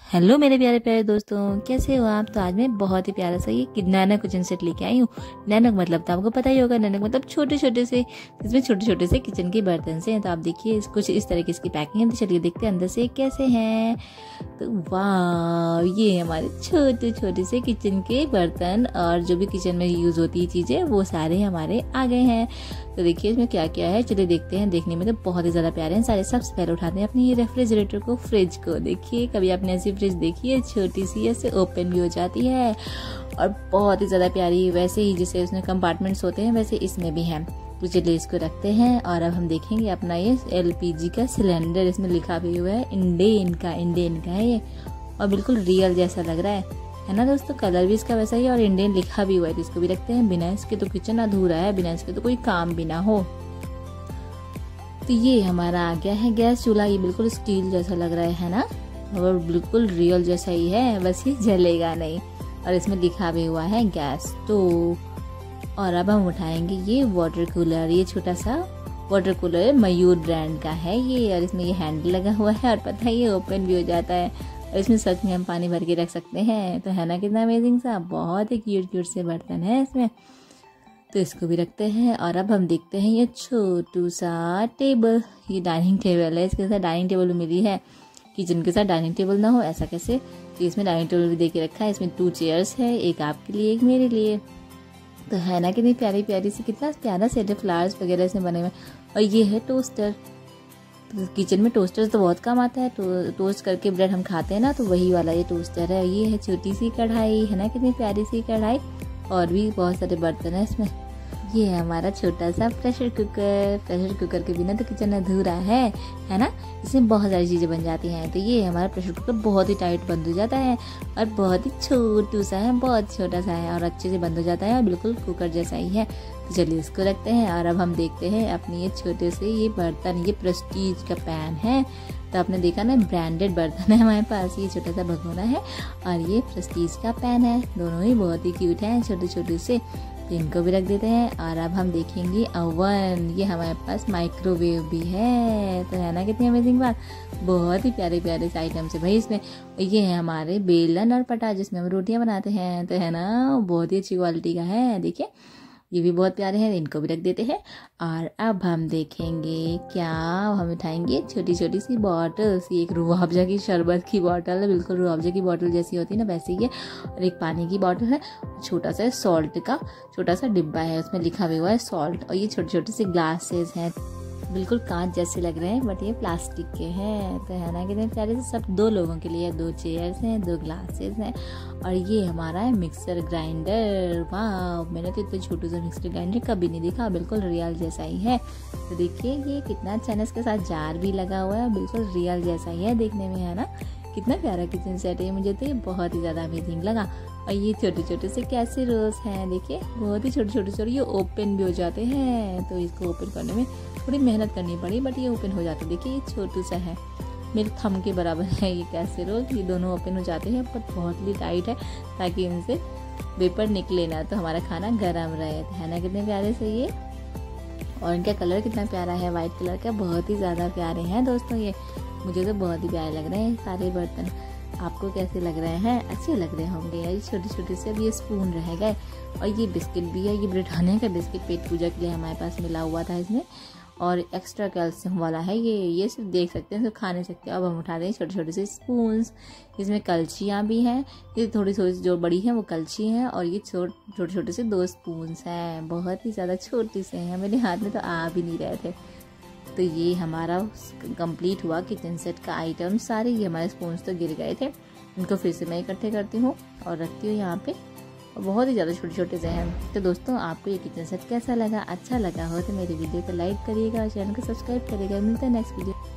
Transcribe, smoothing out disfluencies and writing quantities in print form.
Hello मेरे प्यारे प्यारे दोस्तों, कैसे हो आप। तो आज मैं बहुत ही प्यारा सा ये नैनो किचन सेट लेके आई हूँ। नैनो मतलब तो आपको पता ही होगा, नैनो मतलब छोटे छोटे से, इसमें छोटे छोटे से किचन के बर्तन से हैं। तो आप देखिए कुछ इस तरह की इसकी पैकिंग है। तो चलिए देखते हैं अंदर से कैसे हैं। तो वाह, ये हमारे छोटे छोटे से किचन के बर्तन और जो भी किचन में यूज होती है चीजें वो सारे हमारे आ गए हैं। तो देखिए इसमें क्या क्या है, चलिए देखते हैं। देखने में तो बहुत ही ज्यादा प्यारे हैं सारे। सबसे पहले उठाते हैं अपने ये रेफ्रिजरेटर को, फ्रिज को। देखिए कभी आपने ऐसी फ्रिज देखी है, छोटी सी ऐसे ओपन भी हो जाती है और बहुत ही ज्यादा प्यारी। वैसे ही जैसे उसमें कंपार्टमेंट्स होते हैं वैसे इसमें भी हैं। तो चलिए इसको रखते हैं और अब हम देखेंगे अपना ये एलपीजी का सिलेंडर। इसमें लिखा भी हुआ है इंडेन का है ये, और बिल्कुल रियल जैसा लग रहा है ना दोस्तों। कलर भी इसका वैसा ही और इंडियन लिखा भी हुआ है। तो इसको भी रखते हैं। बिना इसके तो किचन अधूरा है, बिना इसके तो कोई काम भी ना हो। तो ये हमारा आ गया है गैस चूल्हा। ये बिल्कुल स्टील जैसा लग रहा है ना, और बिल्कुल रियल जैसा ही है, बस ये जलेगा नहीं। और इसमें लिखा भी हुआ है गैस स्टोव। और अब हम उठाएंगे ये वाटर कूलर। ये छोटा सा वाटर कूलर मयूर ब्रांड का है ये, और इसमें ये हैंडल लगा हुआ है और पता है ये ओपन भी हो जाता है। और इसमें सच में हम पानी भर के रख सकते हैं। तो है ना कितना अमेजिंग सा, बहुत ही क्यूट क्यूट से बर्तन है इसमें। तो इसको भी रखते हैं। और अब हम देखते हैं ये छोटू सा टेबल। ये डाइनिंग टेबल है, इसके साथ डाइनिंग टेबल मिली है। किचन के साथ डाइनिंग टेबल ना हो ऐसा कैसे। तो इसमें डाइनिंग टेबल भी दे के रखा है। इसमें 2 चेयर्स है, एक आपके लिए एक मेरे लिए। तो है ना कितनी प्यारी प्यारी सी, कितना प्यारा सेट है, फ्लावर्स वगैरह इसमें बने हुए। और ये है टोस्टर। तो किचन में टोस्टर तो बहुत काम आता है। तो टोस्ट करके ब्रेड हम खाते हैं ना, तो वही वाला ये टोस्टर है। ये है छोटी सी कढ़ाई, है ना कितनी प्यारी सी कढ़ाई। और भी बहुत सारे बर्तन है इसमें। ये है हमारा छोटा सा प्रेशर कुकर। प्रेशर कुकर के बिना तो किचन अधूरा है ना। इसमें बहुत सारी चीजें बन जाती हैं। तो ये हमारा प्रेशर कुकर बहुत ही टाइट बंद हो जाता है और बहुत ही छोटू सा है, बहुत छोटा सा है और अच्छे से बंद हो जाता है और बिल्कुल कुकर जैसा ही है। तो चलिए इसको रखते हैं। और अब हम देखते हैं अपने ये छोटे से ये बर्तन। ये प्रेस्टीज का पैन है। तो आपने देखा ना, ब्रांडेड बर्तन है हमारे पास। ये छोटा सा भगोना है और ये प्रेस्टीज का पैन है। दोनों ही बहुत ही क्यूट हैं, छोटे छोटे से। तो इनको भी रख देते हैं। और अब हम देखेंगे ओवन। ये हमारे पास माइक्रोवेव भी है। तो है ना कितनी अमेजिंग बात, बहुत ही प्यारे प्यारे से आइटम्स है भाई इसमें। ये है हमारे बेलन और पटा जिसमें हम रोटियां बनाते हैं। तो है ना, बहुत ही अच्छी क्वालिटी का है। देखिए ये भी बहुत प्यारे हैं, इनको भी रख देते हैं। और अब हम देखेंगे क्या, हम उठाएंगे छोटी छोटी सी बॉटल्स। ये एक रूह अफ़ज़ा की शरबत की बॉटल है, बिल्कुल रूह अफ़ज़ा की बॉटल जैसी होती है ना वैसी ही है। और एक पानी की बॉटल है, छोटा सा सॉल्ट का छोटा सा डिब्बा है, उसमें लिखा भी हुआ है सॉल्ट। और ये छोटे छोटे से ग्लासेस हैं, बिल्कुल कांच जैसे लग रहे हैं बट ये प्लास्टिक के हैं। तो है ना कितने प्यारे से। सब 2 लोगों के लिए, 2 चेयर्स हैं, 2 ग्लासेस हैं। और ये हमारा है मिक्सर ग्राइंडर। वाह, मैंने तो इतने छोटे से मिक्सर ग्राइंडर कभी नहीं देखा, बिल्कुल रियल जैसा ही है। तो देखिए ये कितना अच्छा है, इसके साथ जार भी लगा हुआ है, बिल्कुल रियल जैसा ही है देखने में, है ना। कितना प्यारा किचन सेट है, मुझे तो ये बहुत ही ज़्यादा अमेजिंग लगा। और ये छोटे छोटे से कैसेरोल्स हैं, देखिए बहुत ही छोटे छोटे से, और ये ओपन भी हो जाते हैं। तो इसको ओपन करने में थोड़ी मेहनत करनी पड़ी बट ये ओपन हो जाता है। देखिए ये छोटू सा है, मेरे थंब के बराबर है ये कैसेरोल। ये दोनों ओपन हो जाते हैं पर बहुत ही टाइट है ताकि इनसे वेपर निकले ना, तो हमारा खाना गर्म रहे। है ना कितने प्यारे से ये। और इनका कलर कितना प्यारा है, वाइट कलर का, बहुत ही ज़्यादा प्यारे हैं दोस्तों ये। मुझे तो बहुत ही प्यारे लग रहे हैं सारे बर्तन। आपको कैसे लग रहे हैं, अच्छे लग रहे होंगे। ये छोटे छोटे से। अब ये स्पून रह गए। और ये बिस्किट भी है, ये ब्रिटानिया का बिस्किट पेट पूजा के लिए हमारे पास मिला हुआ था इसमें। और एक्स्ट्रा कैल्शियम वाला है ये सिर्फ देख सकते हैं, सिर्फ खा नहीं सकते। अब हम उठा दें छोटे छोटे से स्पून्स। इसमें कलछियाँ भी हैं, ये थोड़ी थोड़ी जो बड़ी हैं वो कलछी हैं। और ये छोटे छोटे से 2 स्पून्स हैं, बहुत ही ज़्यादा छोटे से हैं, मेरे हाथ में तो आ भी नहीं रहे थे। तो ये हमारा कंप्लीट हुआ किचन सेट का आइटम सारे। ये हमारे स्पून्स तो गिर गए थे, इनको फिर से मैं इकट्ठे करती हूँ और रखती हूँ यहाँ पे। बहुत ही ज़्यादा छोटे छोटे से हैं। तो दोस्तों आपको ये किचन सेट कैसा लगा, अच्छा लगा हो तो मेरी वीडियो को लाइक करिएगा और चैनल को सब्सक्राइब करिएगा। मिलता है नेक्स्ट वीडियो।